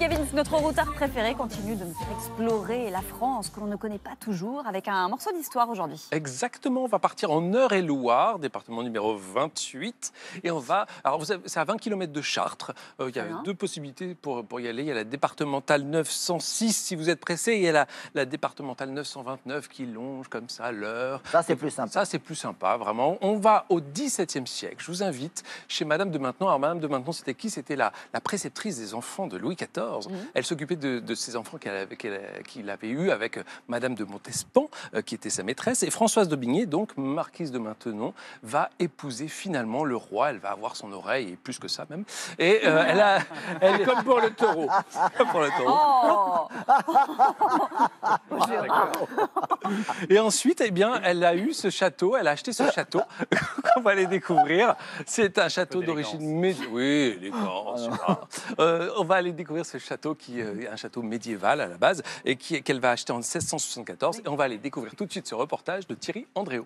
Gavin, notre routard préféré continue de nous faire explorer la France que l'on ne connaît pas toujours avec un morceau d'histoire aujourd'hui. Exactement, on va partir en Eure-et-Loir, département numéro 28. Et on va. Alors, c'est à 20 km de Chartres. Il y a deux possibilités pour y aller. Il y a la départementale 906 si vous êtes pressé. Et il y a la départementale 929 qui longe comme ça l'Eure. Ça, c'est plus sympa. Ça, c'est plus sympa, vraiment. On va au XVIIe siècle. Je vous invite chez Madame de Maintenon. Alors, Madame de Maintenon, c'était qui? C'était la préceptrice des enfants de Louis XIV. Elle s'occupait de ses enfants qu'il avait eus avec Madame de Montespan, qui était sa maîtresse. Et Françoise d'Aubigné, donc marquise de Maintenon, va épouser finalement le roi. Elle va avoir son oreille, et plus que ça même. Et elle est comme pour le taureau. Comme pour le taureau. Et ensuite, eh bien, elle a eu ce château, elle a acheté ce château qu'on va aller découvrir. C'est un château d'origine médiévale. Oui, élégance. On va aller découvrir ce château qui est un château médiéval à la base et qu'elle va acheter en 1674. Et on va aller découvrir tout de suite ce reportage de Thierry Andréau.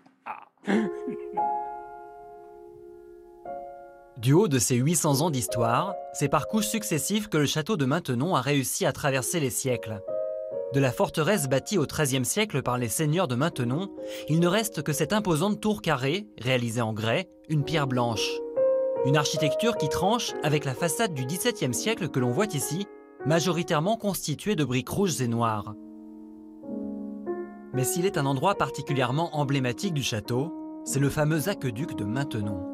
Du haut de ses 800 ans d'histoire, c'est par couches successives que le château de Maintenon a réussi à traverser les siècles. De la forteresse bâtie au XIIIe siècle par les seigneurs de Maintenon, il ne reste que cette imposante tour carrée, réalisée en grès, une pierre blanche. Une architecture qui tranche avec la façade du XVIIe siècle que l'on voit ici, majoritairement constituée de briques rouges et noires. Mais s'il est un endroit particulièrement emblématique du château, c'est le fameux aqueduc de Maintenon.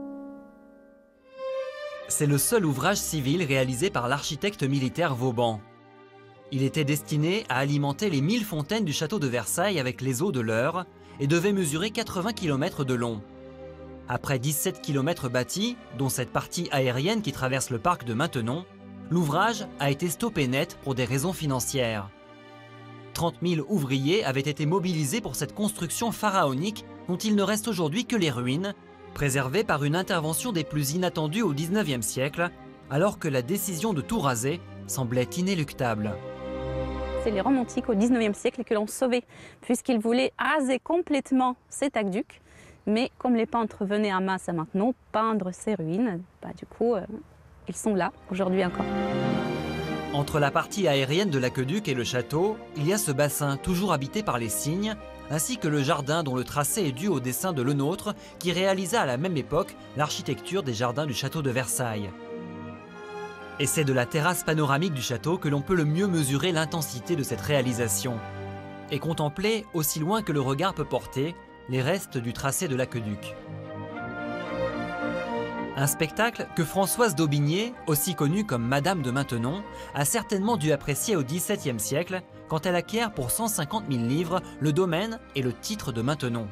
C'est le seul ouvrage civil réalisé par l'architecte militaire Vauban. Il était destiné à alimenter les 1000 fontaines du château de Versailles avec les eaux de l'Eure et devait mesurer 80 km de long. Après 17 km bâtis, dont cette partie aérienne qui traverse le parc de Maintenon, l'ouvrage a été stoppé net pour des raisons financières. 30 000 ouvriers avaient été mobilisés pour cette construction pharaonique dont il ne reste aujourd'hui que les ruines, préservées par une intervention des plus inattendues au XIXe siècle, alors que la décision de tout raser semblait inéluctable. C'est les romantiques au XIXe siècle que l'ont sauvé, puisqu'ils voulaient raser complètement cet aqueduc. Mais comme les peintres venaient en masse à Maintenon peindre ces ruines, du coup, ils sont là aujourd'hui encore. Entre la partie aérienne de l'aqueduc et le château, il y a ce bassin toujours habité par les cygnes, ainsi que le jardin dont le tracé est dû au dessin de Lenôtre, qui réalisa à la même époque l'architecture des jardins du château de Versailles. Et c'est de la terrasse panoramique du château que l'on peut le mieux mesurer l'intensité de cette réalisation, et contempler, aussi loin que le regard peut porter, les restes du tracé de l'aqueduc. Un spectacle que Françoise d'Aubigné, aussi connue comme Madame de Maintenon, a certainement dû apprécier au XVIIe siècle quand elle acquiert pour 150 000 livres le domaine et le titre de Maintenon.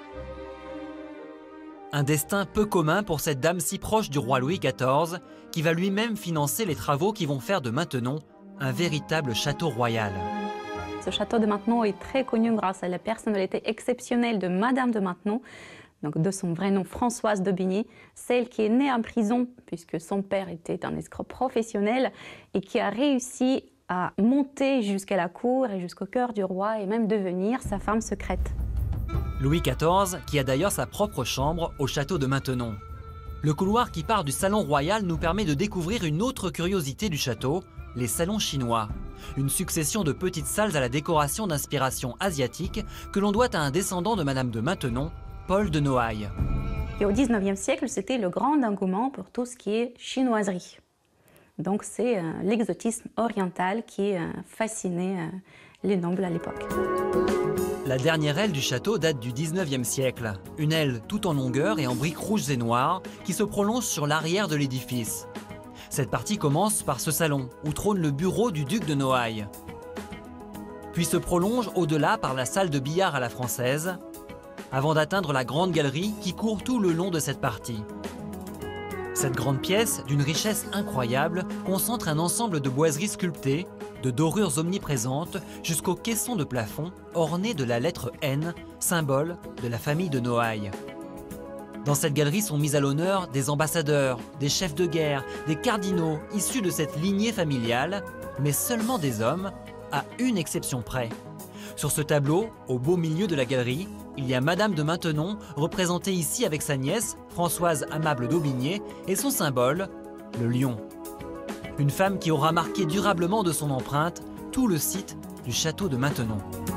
Un destin peu commun pour cette dame si proche du roi Louis XIV, qui va lui-même financer les travaux qui vont faire de Maintenon un véritable château royal. Ce château de Maintenon est très connu grâce à la personnalité exceptionnelle de Madame de Maintenon, donc de son vrai nom Françoise d'Aubigné, celle qui est née en prison puisque son père était un escroc professionnel et qui a réussi à monter jusqu'à la cour et jusqu'au cœur du roi et même devenir sa femme secrète. Louis XIV, qui a d'ailleurs sa propre chambre au château de Maintenon. Le couloir qui part du salon royal nous permet de découvrir une autre curiosité du château, les salons chinois. Une succession de petites salles à la décoration d'inspiration asiatique que l'on doit à un descendant de Madame de Maintenon, Paul de Noailles. Et au XIXe siècle, c'était le grand engouement pour tout ce qui est chinoiserie. Donc c'est l'exotisme oriental qui fascinait les nobles à l'époque. La dernière aile du château date du XIXe siècle. Une aile tout en longueur et en briques rouges et noires qui se prolonge sur l'arrière de l'édifice. Cette partie commence par ce salon où trône le bureau du duc de Noailles. Puis se prolonge au-delà par la salle de billard à la française, avant d'atteindre la grande galerie qui court tout le long de cette partie. Cette grande pièce, d'une richesse incroyable, concentre un ensemble de boiseries sculptées, de dorures omniprésentes, jusqu'aux caissons de plafond ornés de la lettre N, symbole de la famille de Noailles. Dans cette galerie sont mis à l'honneur des ambassadeurs, des chefs de guerre, des cardinaux issus de cette lignée familiale, mais seulement des hommes, à une exception près. Sur ce tableau, au beau milieu de la galerie, il y a Madame de Maintenon, représentée ici avec sa nièce, Françoise Amable d'Aubigné, et son symbole, le lion. Une femme qui aura marqué durablement de son empreinte tout le site du château de Maintenon.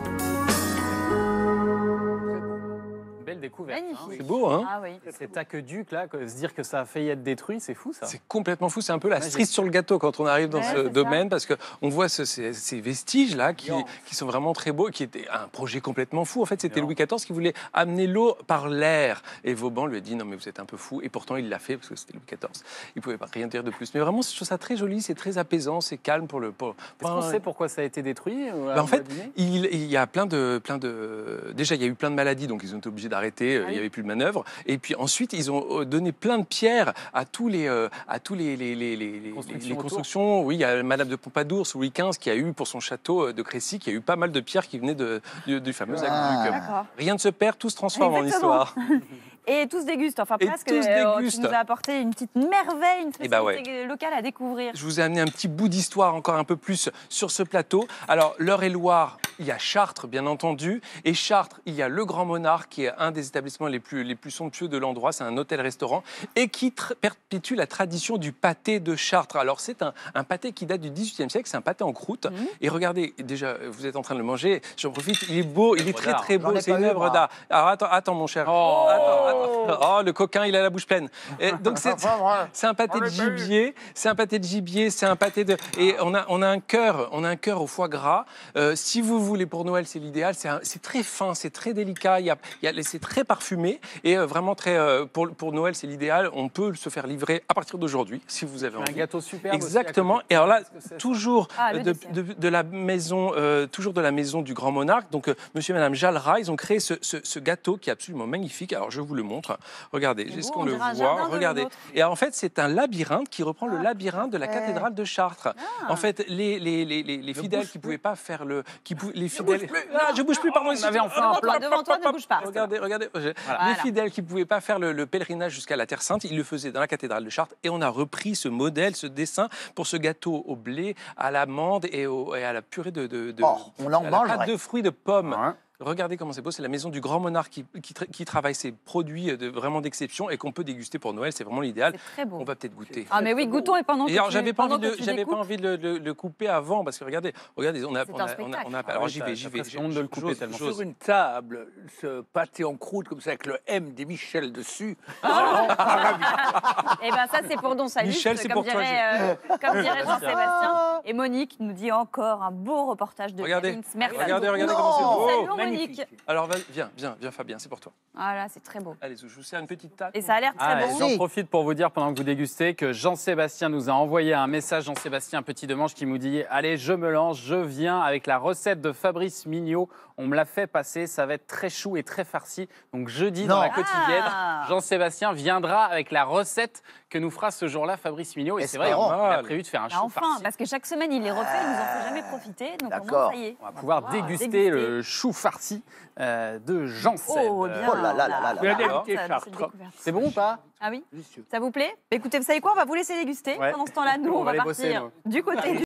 Belle découverte. Magnifique. C'est beau, hein? Ah oui. Cet aqueduc là, se dire que ça a failli être détruit, c'est fou ça. C'est complètement fou, c'est un peu la Magique. cerise sur le gâteau quand on arrive dans Ouais, ce c'est domaine, parce qu'on voit ces vestiges-là qui sont vraiment très beaux, qui étaient un projet complètement fou. En fait, c'était Louis XIV qui voulait amener l'eau par l'air. Et Vauban lui a dit, non mais vous êtes un peu fou. Et pourtant, il l'a fait, parce que c'était Louis XIV. Il ne pouvait pas rien dire de plus. Mais vraiment, je trouve ça très joli, c'est très apaisant, c'est calme pour le... Est-ce qu'on sait pourquoi ça a été détruit En fait, il y a plein de... Déjà, il y a eu plein de maladies, donc ils ont été obligés d'arrêter, il n'y avait plus de manœuvre. Et puis ensuite, ils ont donné plein de pierres à tous les constructions. Oui, il y a Madame de Pompadour, sous Louis XV, qui a eu pour son château de Crécy, qui a eu pas mal de pierres qui venaient du fameux aqueduc. D'accord. Rien ne se perd, tout se transforme en Exactement. histoire. Et tous dégustent, enfin Et presque. tous Tu dégustent. nous as apporté une petite merveille, une Eh ben spécialité locale à découvrir. Je vous ai amené un petit bout d'histoire encore un peu plus sur ce plateau. Alors, l'Eure-et-Loire, il y a Chartres, bien entendu. Et Chartres, il y a le Grand Monarque, qui est un des établissements les plus somptueux de l'endroit. C'est un hôtel-restaurant et qui perpétue la tradition du pâté de Chartres. Alors, c'est un pâté qui date du XVIIIe siècle. C'est un pâté en croûte. Et regardez, déjà, vous êtes en train de le manger. J'en profite. Il est beau, il est très, très beau. C'est une œuvre d'art. Alors, attends, mon cher. Attends. Oh, le coquin, il a la bouche pleine. Et donc, c'est un pâté de gibier. C'est un pâté de gibier. C'est un pâté de... Et on a un cœur au foie gras. Si vous voulez pour Noël, c'est l'idéal. C'est très fin, c'est très délicat. C'est très parfumé et vraiment très. Pour Noël, c'est l'idéal. On peut se faire livrer à partir d'aujourd'hui, si vous avez envie. Un gâteau superbe. Exactement. Et alors là, toujours le dessert. de la maison, toujours de la maison du Grand Monarque. Donc, Monsieur et Madame Jalra, ils ont créé ce gâteau qui est absolument magnifique. Alors, je vous le montre. Regardez, est-ce qu'on le voit? Regardez. Et en fait, c'est un labyrinthe qui reprend le labyrinthe de la cathédrale de Chartres. En fait, les fidèles qui pouvaient pas faire les fidèles. Je bouge plus, pardon. On avait enfin un plan. Devant toi, ne bouge pas. Regardez. Voilà. Les fidèles qui ne pouvaient pas faire le pèlerinage jusqu'à la Terre Sainte, ils le faisaient dans la cathédrale de Chartres. Et on a repris ce modèle, ce dessin pour ce gâteau au blé, à l'amande et à la purée on en à la mange, pâte ouais. de fruits de pommes. Ouais. Regardez comment c'est beau, c'est la maison du Grand Monarque qui travaille ses produits vraiment d'exception et qu'on peut déguster pour Noël, c'est vraiment l'idéal. C'est très beau. On va peut-être goûter. Ah mais oui, goûtons et pendant que Et alors, tu j'avais pas pendant envie que tu de découpes. le couper avant parce que regardez, on a spectacle. alors j'y vais. presque honte de le couper tellement. J'ose. Sur une table, ce pâté en croûte comme ça avec le M des Michel dessus. Eh ben ça c'est pour Don Salut, Michel, c'est comme pour toi, comme dirait Jean-Sébastien. Et Monique nous dit encore un beau reportage de Regardez. Kevin. Merci. Regardez beaucoup. comment c'est beau. Salut Monique. Alors viens Fabien, c'est pour toi. Ah là, c'est très beau. Allez, je vous sers une petite table. Et ça a l'air très Ah, bon. J'en profite pour vous dire pendant que vous dégustez que Jean-Sébastien nous a envoyé un message, Jean-Sébastien Petit Demange, qui nous dit « Allez, je me lance, je viens avec la recette de Fabrice Mignot. On me l'a fait passer, ça va être très chou et très farci. » Donc jeudi, dans la quotidienne, Jean-Sébastien viendra avec la recette que nous fera ce jour-là Fabrice Mignot. Et c'est vrai, il a prévu de faire un Ah, chou enfin, farci. parce que chaque semaine il les refait, il nous en fait jamais profiter. Donc au moins, D'accord. ça y est. On va pouvoir déguster le chou farci de Jean-Seb. Oh bien. Oh là là là là là. Alors, C'est bon ou pas? Ah oui. Ça vous plaît? Écoutez, vous savez quoi? On va vous laisser déguster. Ouais. Pendant ce temps-là, nous, On on va va aller bosser, partir du côté du